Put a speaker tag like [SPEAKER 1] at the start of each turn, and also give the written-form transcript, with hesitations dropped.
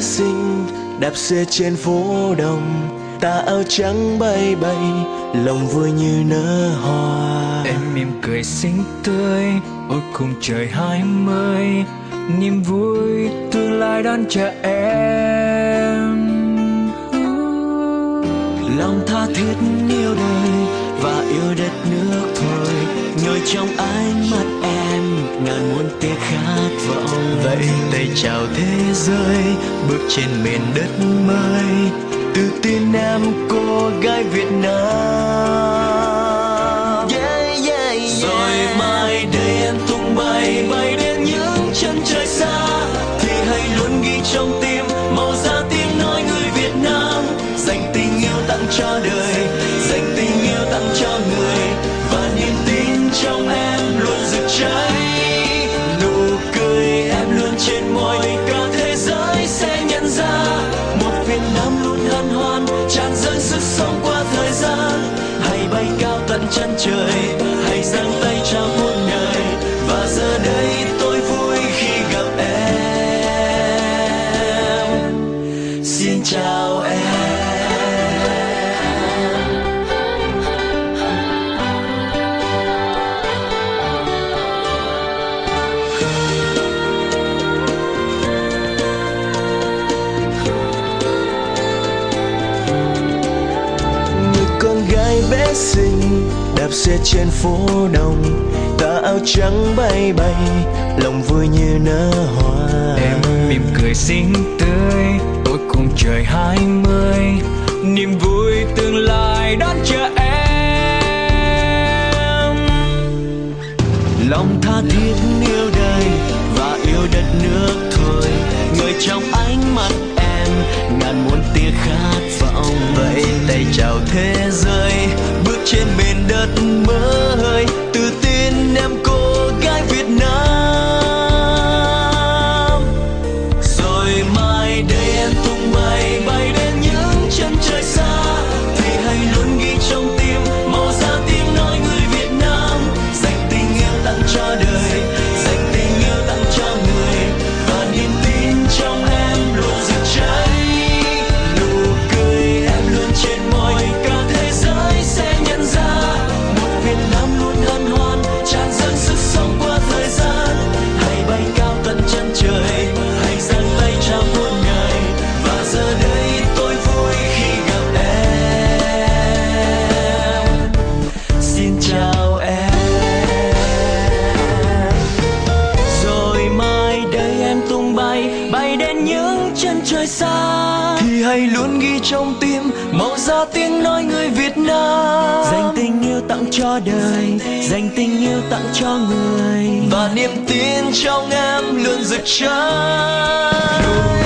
[SPEAKER 1] xinh đạp xe trên phố đông, tà áo trắng bay bay, lòng vui như nở hoa.
[SPEAKER 2] Em mỉm cười xinh tươi, ôi khung trời 20, niềm vui tương lai đón chờ em.
[SPEAKER 1] Lòng tha thiết yêu đời và yêu đất nước thôi, ngồi trong ánh mắt em ngàn muôn tia khát vọng.
[SPEAKER 2] Vậy tay chào thế giới, bước trên miền đất mới,
[SPEAKER 1] tự tin em cô gái Việt Nam. Yeah, yeah, yeah. Rồi mai đây em tung bay bay đến những chân trời xa, thì hãy luôn ghi trong tim màu da tiếng nói người Việt Nam. Dành tình yêu tặng cho đời, dành tình yêu tặng cho người, và niềm tin trong em luôn rực cháy. Nụ cười em luôn trên môi, cả thế giới sẽ nhận ra một Việt Nam luôn hân hoan, tràn dâng sức sống qua thời gian. Hãy bay cao tận chân trời, hãy giang tay chào muôn đời, và giờ đây tôi vui khi gặp em. Xin chào em. Con gái bé xinh đạp xe trên phố đông, tà áo trắng bay bay, lòng vui như nở hoa.
[SPEAKER 2] em mỉm cười xinh tươi, ôi khung trời 20, niềm vui tương lai đón chờ em.
[SPEAKER 1] Lòng tha thiết yêu đời và yêu đất nước thôi, người trong ánh mắt em ngàn muôn tia khát vọng.
[SPEAKER 2] Vậy tay chào thế giới,
[SPEAKER 1] bước trên miền đất mới, tự tin em cô gái Việt Nam. Rồi mai đây em tung bay bay đến những chân trời xa, thì hãy luôn ghi trong tim màu da tiếng nói người Việt Nam. Dành tình yêu tặng cho đời, dành tình yêu tặng cho người, và niềm tin trong em luôn rực cháy. Nụ cười em luôn trên môi, cả thế giới sẽ nhận ra một Việt Nam luôn hân hoan, tràn dâng sức sống qua thời gian. Hãy bay cao tận chân trời, hãy giang tay chào muôn người, và giờ đây tôi vui khi gặp em. Xin chào em. Rồi mai đây em tung bay bay đến những chân trời xa, thì hãy luôn ghi trong tim màu da tiếng nói người Việt Nam. Dành tình yêu tặng cho đời, dành tình yêu tặng cho người, và niềm tin trong em luôn rực cháy.